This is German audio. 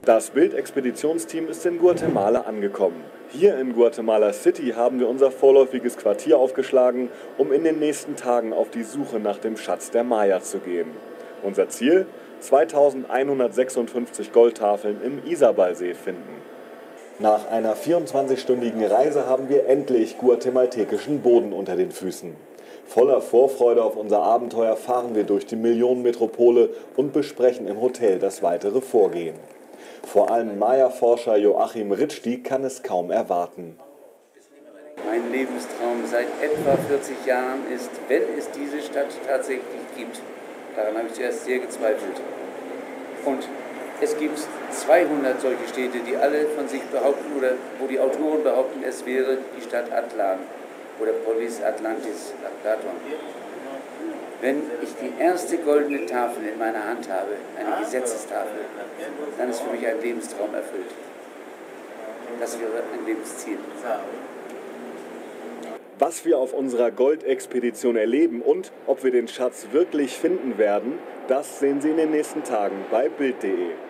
Das Bildexpeditionsteam ist in Guatemala angekommen. Hier in Guatemala City haben wir unser vorläufiges Quartier aufgeschlagen, um in den nächsten Tagen auf die Suche nach dem Schatz der Maya zu gehen. Unser Ziel? 2156 Goldtafeln im Izabalsee finden. Nach einer 24-stündigen Reise haben wir endlich guatemaltekischen Boden unter den Füßen. Voller Vorfreude auf unser Abenteuer fahren wir durch die Millionenmetropole und besprechen im Hotel das weitere Vorgehen. Vor allem Maya-Forscher Joachim Ritschdi kann es kaum erwarten. Mein Lebenstraum seit etwa 40 Jahren ist, wenn es diese Stadt tatsächlich gibt. Daran habe ich zuerst sehr gezweifelt. Und es gibt 200 solche Städte, die alle von sich behaupten, oder wo die Autoren behaupten, es wäre die Stadt Atlan oder Polis Atlantis nach Platon. Wenn ich die erste goldene Tafel in meiner Hand habe, eine Gesetzestafel, dann ist für mich ein Lebenstraum erfüllt. Das wäre ein Lebensziel. Was wir auf unserer Goldexpedition erleben und ob wir den Schatz wirklich finden werden, das sehen Sie in den nächsten Tagen bei Bild.de.